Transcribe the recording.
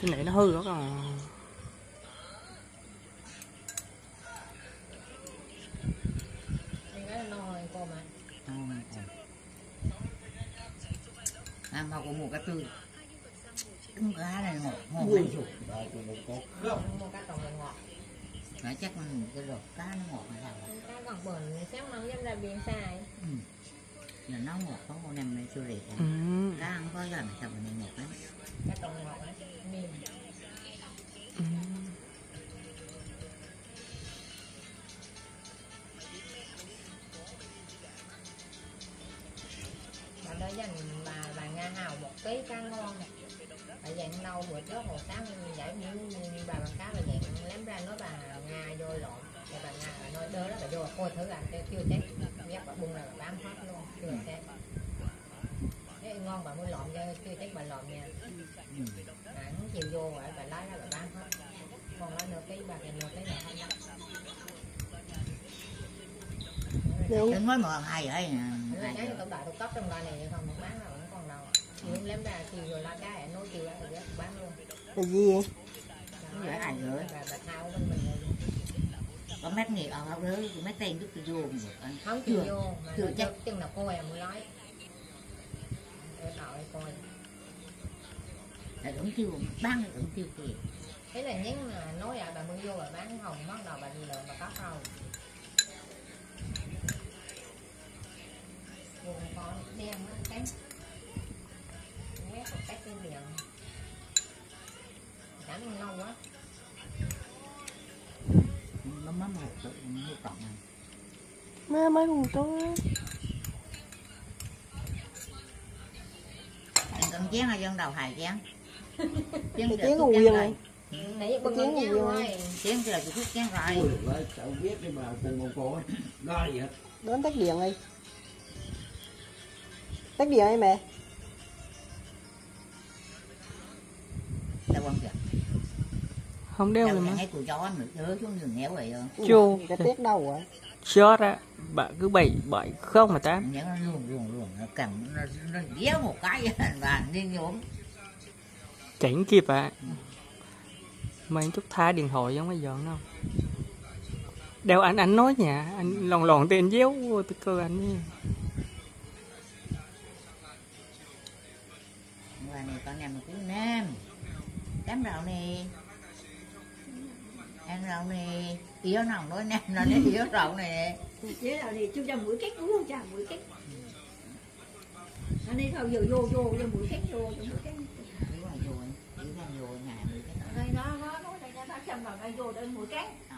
Cái này nó hư đó còn. Ăn mà có một cái tươi trứng cá này ngọt ngon lắm rồi. Một cái tổng là ngọt. Nói chắc cái lột cá nó ngọt hay sao? Cá còn bẩn sáng nấu dám ra biển xài. Là nó ngọt có con em này chưa rệt. Cá ăn có giờ mà sao mà này ngọt lắm. Cái tổng ngọt đấy, mềm. Bà đó dành bà Nga Hào 1 ký cá ngon này. Bà dạng nâu bữa trước hồi sáng giải bà bằng cá bà dạng lém ra nói bà Nga vô lộn. Rồi bà Nga bà nói đỡ đó bà vô coi thử là chưa chết. Dắt bà bung ra bà bán hết luôn, chưa chết. Thế ngon bà mua lộn cho chưa chết bà lộn nha. Không chịu vô rồi bà lái ra bà bán hết. Còn lá nửa ký bà thì nửa ký là không lắm. Tính mới mòn hay vậy nè. Cái tổng đại tôi cấp trong loại này không một bán là vẫn còn đâu. Chiều lém ra chiều rồi la cá nói chiều ra rồi bán luôn. Là gì vậy? Vậy ai nữa? Bà thao bên mình có mét nghỉ ở đâu đó, mét tiền giúp tôi vô không chịu vô mà chưa chắc chừng nào coi mới nói để tạo để coi là đúng chiêu bán đúng chiêu kìa thế là nhắn là nói là bà mới vô bà bán hồng bắt đầu bà đi lợn bà có rồi vùng con đen nó cánh mét một cách cái miệng chẳng lâu quá nó mất một tự một cọng này Mấy con tôi anh cần chén hay dân đầu hài chén chén còn nguyên rồi nãy bưng chén nguyên rồi chén kia là chụp chén rồi cháu biết nhưng mà cùng một cô ấy đó gì hết đến tắt điện đi tắt điện đi mẹ đâu quan trọng không đeo rồi mà ngay của chó nữa xuống giường nghèo vậy chu cái tét đâu rồi short á bạn cứ 7 không mà 8 nhớ nó luồn nó cầm nó déo một cái và liên nhổm chẳng kịp à mấy chút tha điện thoại giống mấy giòn đâu đeo anh nói nha anh lòn tên déo vô từ cơ anh ấy. Ngoài này con em cũng nam cám rau nè ăn rau nè yếu nòng nói nam nó nói yếu rau nè chế nào thì chú cho mũi cách đúng không chả mũi cách anh đi thôi giờ vô cho mũi cách vô cho mũi cách vô ngày mũi cái đây nó nói đây nó châm vào đây vô đây mũi cách